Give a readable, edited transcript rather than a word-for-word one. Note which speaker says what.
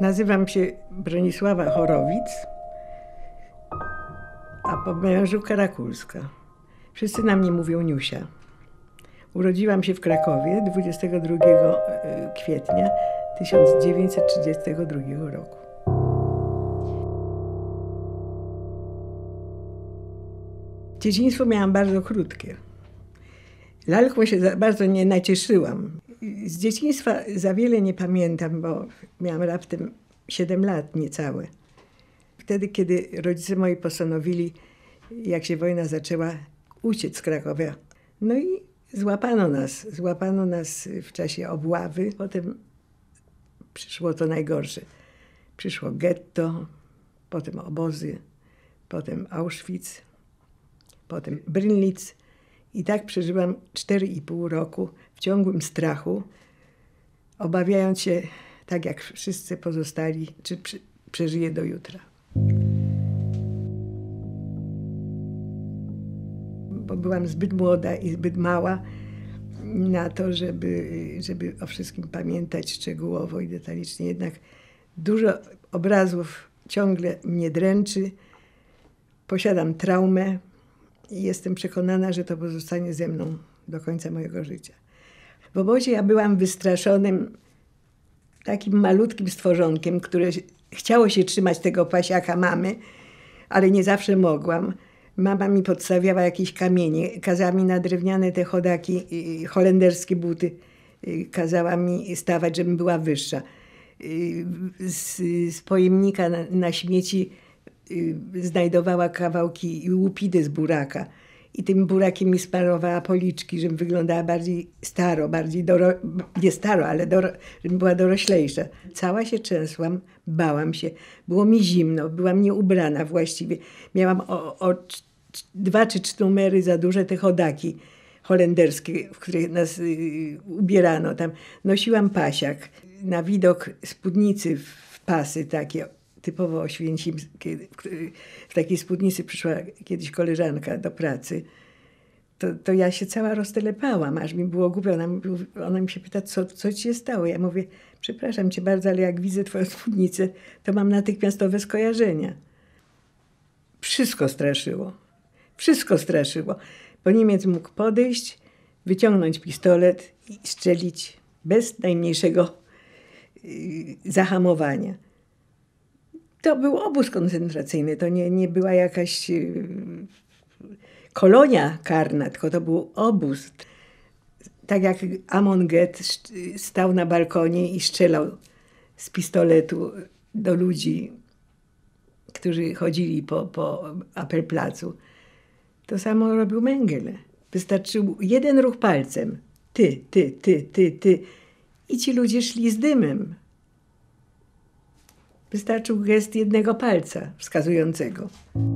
Speaker 1: Nazywam się Bronisława Chorowic, a po mężu Karakulska. Wszyscy na mnie mówią Niusia. Urodziłam się w Krakowie 22 kwietnia 1932 roku. Dzieciństwo miałam bardzo krótkie. Lalką się bardzo nie nacieszyłam. Z dzieciństwa za wiele nie pamiętam, bo miałam raptem 7 lat niecałe. Wtedy, kiedy rodzice moi postanowili, jak się wojna zaczęła, uciec z Krakowia. No i złapano nas w czasie obławy. Potem przyszło to najgorsze. Przyszło getto, potem obozy, potem Auschwitz, potem Brynlitz. I tak przeżyłam 4,5 roku w ciągłym strachu, obawiając się, tak jak wszyscy pozostali, czy przeżyję do jutra. Bo byłam zbyt młoda i zbyt mała na to, żeby o wszystkim pamiętać szczegółowo i detalicznie. Jednak dużo obrazów ciągle mnie dręczy. Posiadam traumę i jestem przekonana, że to pozostanie ze mną do końca mojego życia. W obozie ja byłam wystraszonym, takim malutkim stworzonkiem, które chciało się trzymać tego pasiaka mamy, ale nie zawsze mogłam. Mama mi podstawiała jakieś kamienie, kazała mi na drewniane te chodaki, holenderskie buty, kazała mi stawać, żebym była wyższa. Z pojemnika na śmieci znajdowała kawałki łupidy z buraka i tym burakiem mi smarowała policzki, żebym wyglądała bardziej staro, nie staro, ale żebym była doroślejsza. Cała się trzęsłam, bałam się, było mi zimno, byłam nieubrana właściwie. Miałam o 2 czy 3 numery za duże te chodaki holenderskie, w których nas ubierano. Tam nosiłam pasiak. Na widok spódnicy w pasy takie, typowo oświęcimskie, w takiej spódnicy przyszła kiedyś koleżanka do pracy, to ja się cała roztelepałam, aż mi było głupio. Ona mi się pyta, co ci się stało? Ja mówię, przepraszam cię bardzo, ale jak widzę twoją spódnicę, to mam natychmiastowe skojarzenia. Wszystko straszyło. Bo Niemiec mógł podejść, wyciągnąć pistolet i strzelić bez najmniejszego zahamowania. To był obóz koncentracyjny, to nie była jakaś kolonia karna, tylko to był obóz. Tak jak Amon Get stał na balkonie i strzelał z pistoletu do ludzi, którzy chodzili po Appelplacu. To samo robił Mengele. Wystarczył jeden ruch palcem. Ty. I ci ludzie szli z dymem. Wystarczył gest jednego palca wskazującego.